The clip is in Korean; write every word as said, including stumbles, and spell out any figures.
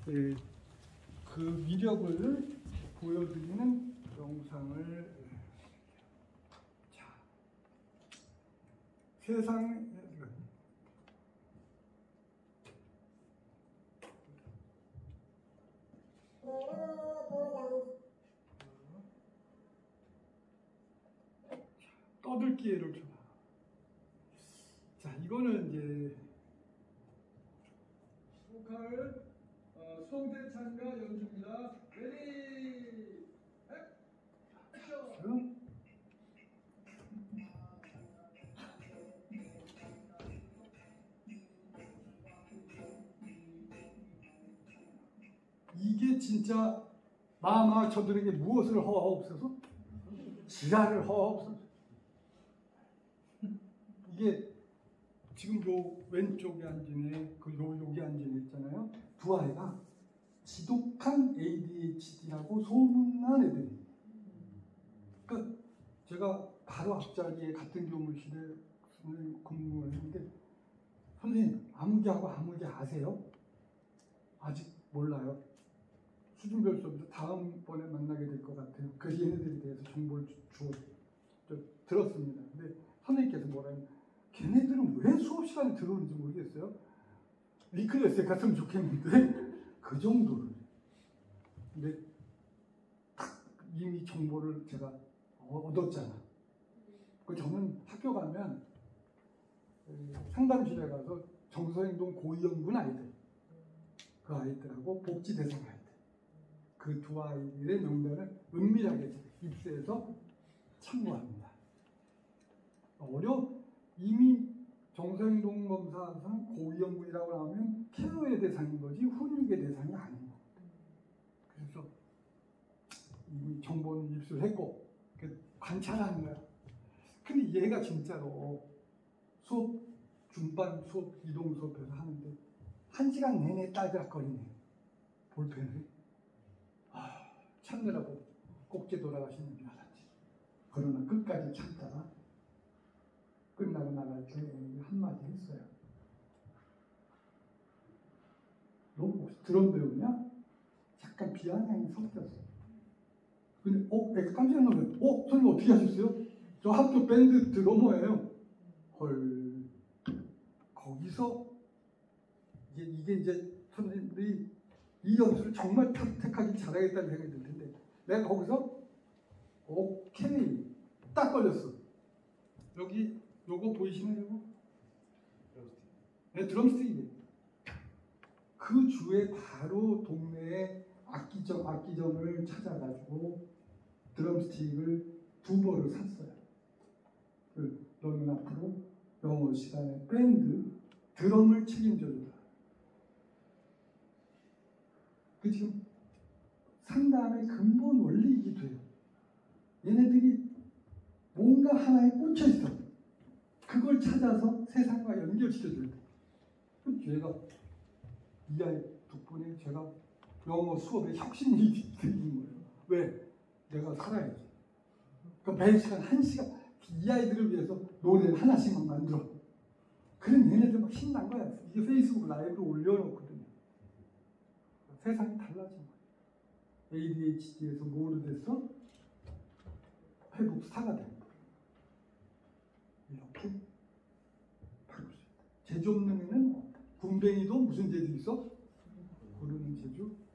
예, 그 위력을 보여드리는 영상을 자, 세상 떠들기를 좀. 자, 이거는 이제 보컬 어, 수동대창가 연주입니다. 레디 액션. 이게 진짜 마마 저들에게 무엇을 허하옵소서? 지랄을 허하옵소서. 이게 지금 요 왼쪽에 앉은 애, 그 요, 여기 앉은 애 있잖아요. 두 아이가 지독한 에이디에이치디라고 소문난 애들이에요. 그러니까 제가 바로 앞자리에 같은 교무실에 근무를 했는데, 선생님, 아무개하고 아무개 아세요? 아직 몰라요. 수준별 수업에서 다음번에 만나게 될 것 같아요. 그 얘네들에 대해서 정보를 주, 주, 들었습니다. 근데 선생님께서 뭐라면, 걔네들은 왜 수업 시간에 들어오는지 모르겠어요. 리클래스에 갔으면 좋겠는데 그 정도로. 근데 딱 이미 정보를 제가 얻었잖아. 그 저는 학교 가면 상담실에 가서 정서행동 고위험군 아이들, 그 아이들하고 복지 대상 아이들, 그 두 아이들의 명단을 은밀하게 입수해서 참고합니다. 어려 이미 정서행동 검사상 고위험군이라고 나오면 케어의 대상인 거지 훈육의 대상이 아닌 겁니다. 그래서 이미 정보는 입수를 했고 관찰하는 거야. 근데 얘가 진짜로 수업 중반 수업 이동 수업에서 하는데 한 시간 내내 딸그락거리네. 볼펜을. 아, 참느라고 꼭지 돌아가시는 줄 알았지. 그러나 끝까지 참다가 끝나고 나갈 때 한마디 했어요. 너 혹시 드럼 배우냐? 약간 비아냥이 섞였어. 근데 어? 내가 깜짝 놀랐어요. 어? 선생님 어떻게 하셨어요? 저 학교 밴드 드러머예요. 헐. 거기서 이게, 이게 이제 선생님들이 이 연수를 정말 탁탁하게 잘하겠다는 생각이 들 텐데 내가 거기서 오케이 딱 걸렸어. 여기 요거 보이시나요? 요거? 네, 드럼스틱이에요. 그 주에 바로 동네에 악기점, 악기점을 찾아가지고 드럼스틱을 두 벌을 샀어요. 그 너는 앞으로 영어 시간에 밴드 드럼을 책임져주라. 그 지금 상담의 근본 원리이기도 해요. 얘네들이 뭔가 하나에 꽂혀 있어. 그걸 찾아서 세상과 연결시켜줘야 돼. 그 제가 이 아이 덕분에 제가 영어 수업에 혁신이 생긴 거예요. 왜? 내가 살아야지. 그러니까 매 시간 한 시간 이 아이들을 위해서 노래를 하나씩만 만들어. 그럼 얘네들 막 신난 거야. 이게 페이스북 라이브로 올려놓거든요. 세상이 달라진 거예요. 에이디에이치디에서 뭐로 됐어? 회복 스타가 된 거예요. 이렇게 바꿀 수 있다. 제주 없는 애는 없다. 군뱅이도 무슨 재주 있어? 고르는 재주.